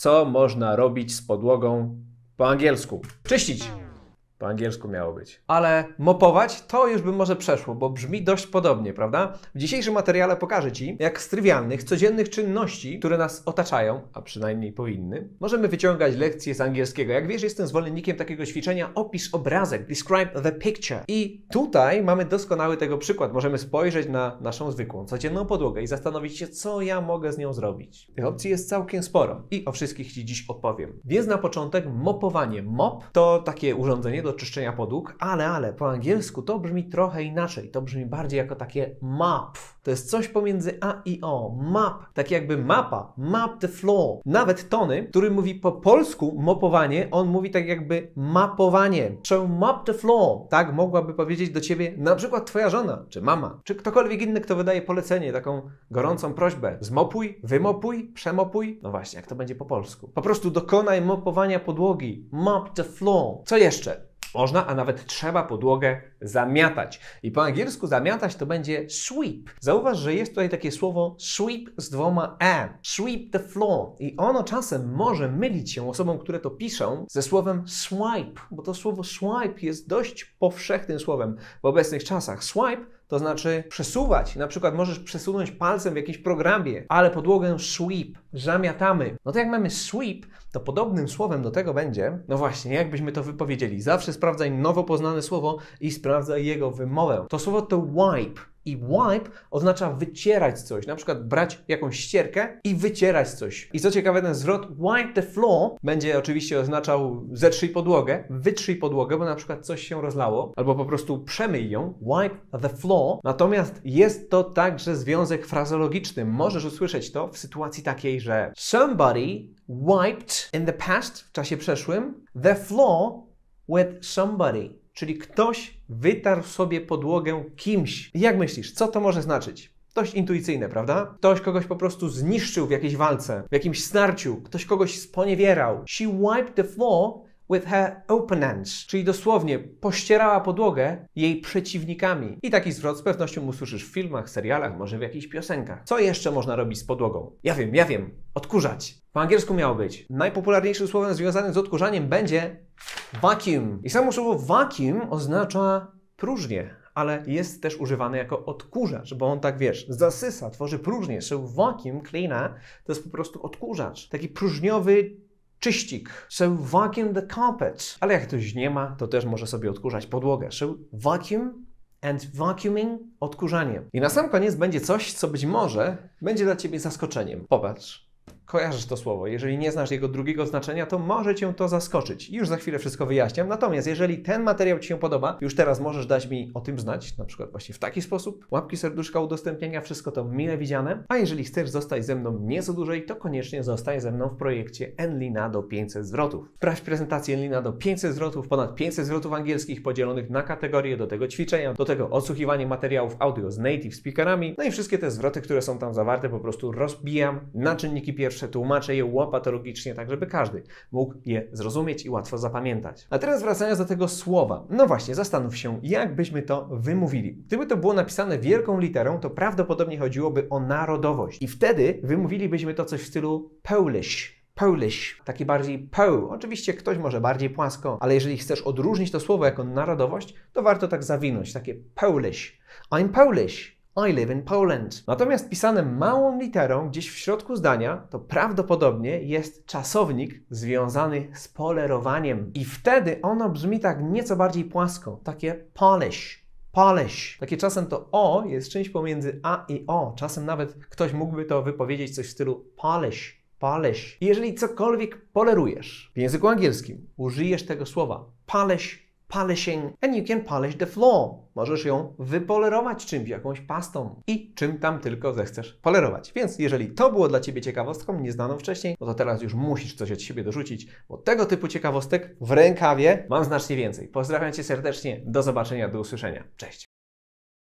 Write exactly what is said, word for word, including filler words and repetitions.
Co można robić z podłogą po angielsku? Czyścić. Po angielsku miało być. Ale mopować to już by może przeszło, bo brzmi dość podobnie, prawda? W dzisiejszym materiale pokażę Ci, jak z trywialnych, codziennych czynności, które nas otaczają, a przynajmniej powinny, możemy wyciągać lekcje z angielskiego. Jak wiesz, jestem zwolennikiem takiego ćwiczenia opisz obrazek, describe the picture. I tutaj mamy doskonały tego przykład. Możemy spojrzeć na naszą zwykłą, codzienną podłogę i zastanowić się, co ja mogę z nią zrobić. Tych opcji jest całkiem sporo i o wszystkich Ci dziś opowiem. Więc na początek mopowanie. Mop to takie urządzenie do czyszczenia podłóg, ale, ale po angielsku to brzmi trochę inaczej. To brzmi bardziej jako takie map. To jest coś pomiędzy a i o. Map. Tak jakby mapa. Map the floor. Nawet Tony, który mówi po polsku mopowanie, on mówi tak jakby mapowanie. So map the floor. Tak mogłaby powiedzieć do Ciebie na przykład Twoja żona, czy mama, czy ktokolwiek inny, kto wydaje polecenie, taką gorącą prośbę. Zmopuj, wymopuj, przemopuj. No właśnie, jak to będzie po polsku? Po prostu dokonaj mopowania podłogi. Mop the floor. Co jeszcze? Można, a nawet trzeba podłogę zamiatać. I po angielsku zamiatać to będzie sweep. Zauważ, że jest tutaj takie słowo sweep z dwoma e. Sweep the floor. I ono czasem może mylić się osobom, które to piszą, ze słowem swipe, bo to słowo swipe jest dość powszechnym słowem w obecnych czasach. Swipe to znaczy przesuwać. Na przykład możesz przesunąć palcem w jakimś programie, ale podłogę sweep, zamiatamy. No to jak mamy sweep, to podobnym słowem do tego będzie, no właśnie, jak byśmy to wypowiedzieli. Zawsze sprawdzaj nowo poznane słowo i sprawdzaj jego wymowę. To słowo to wipe. I wipe oznacza wycierać coś, na przykład brać jakąś ścierkę i wycierać coś. I co ciekawe, ten zwrot wipe the floor będzie oczywiście oznaczał zetrzyj podłogę, wytrzyj podłogę, bo na przykład coś się rozlało, albo po prostu przemyj ją, wipe the floor. Natomiast jest to także związek frazologiczny. Możesz usłyszeć to w sytuacji takiej, że somebody wiped in the past, w czasie przeszłym, the floor with somebody. Czyli ktoś wytarł sobie podłogę kimś. Jak myślisz, co to może znaczyć? Dość intuicyjne, prawda? Ktoś kogoś po prostu zniszczył w jakiejś walce, w jakimś starciu. Ktoś kogoś sponiewierał. She wiped the floor with her opponents. Czyli dosłownie pościerała podłogę jej przeciwnikami. I taki zwrot z pewnością usłyszysz w filmach, serialach, może w jakichś piosenkach. Co jeszcze można robić z podłogą? Ja wiem, ja wiem. Odkurzać. Po angielsku miało być. Najpopularniejszym słowem związanym z odkurzaniem będzie vacuum. I samo słowo vacuum oznacza próżnię, ale jest też używany jako odkurzacz, bo on tak, wiesz, zasysa, tworzy próżnię. So vacuum cleaner to jest po prostu odkurzacz. Taki próżniowy czyścik. So vacuum the carpet. Ale jak ktoś nie ma, to też może sobie odkurzać podłogę. So vacuum and vacuuming, odkurzanie. I na sam koniec będzie coś, co być może będzie dla Ciebie zaskoczeniem. Popatrz. Kojarzysz to słowo. Jeżeli nie znasz jego drugiego znaczenia, to może Cię to zaskoczyć. Już za chwilę wszystko wyjaśniam. Natomiast jeżeli ten materiał Ci się podoba, już teraz możesz dać mi o tym znać, na przykład właśnie w taki sposób. Łapki, serduszka, udostępnienia, wszystko to mile widziane. A jeżeli chcesz zostać ze mną nieco dłużej, to koniecznie zostań ze mną w projekcie Enlina do pięćset zwrotów. Sprawdź prezentację Enlina do pięćset zwrotów, ponad pięćset zwrotów angielskich podzielonych na kategorie, do tego ćwiczenia, do tego odsłuchiwanie materiałów audio z native speakerami. No i wszystkie te zwroty, które są tam zawarte, po prostu rozbijam na czynniki pierwsze. Tłumaczę je łopatologicznie, tak żeby każdy mógł je zrozumieć i łatwo zapamiętać. A teraz wracając do tego słowa. No właśnie, zastanów się, jak byśmy to wymówili. Gdyby to było napisane wielką literą, to prawdopodobnie chodziłoby o narodowość. I wtedy wymówilibyśmy to coś w stylu Polish. Polish, taki bardziej po. Oczywiście ktoś może bardziej płasko, ale jeżeli chcesz odróżnić to słowo jako narodowość, to warto tak zawinąć, takie Polish. I'm Polish. I live in Poland. Natomiast pisane małą literą gdzieś w środku zdania, to prawdopodobnie jest czasownik związany z polerowaniem. I wtedy ono brzmi tak nieco bardziej płasko. Takie Polish. Polish. Takie czasem to o jest czymś pomiędzy a i o. Czasem nawet ktoś mógłby to wypowiedzieć coś w stylu Polish. Polish. I jeżeli cokolwiek polerujesz w języku angielskim, użyjesz tego słowa polish, polishing, and you can polish the floor. Możesz ją wypolerować czymś, jakąś pastą i czym tam tylko zechcesz polerować. Więc jeżeli to było dla Ciebie ciekawostką nieznaną wcześniej, no to teraz już musisz coś od siebie dorzucić, bo tego typu ciekawostek w rękawie mam znacznie więcej. Pozdrawiam Cię serdecznie, do zobaczenia, do usłyszenia. Cześć!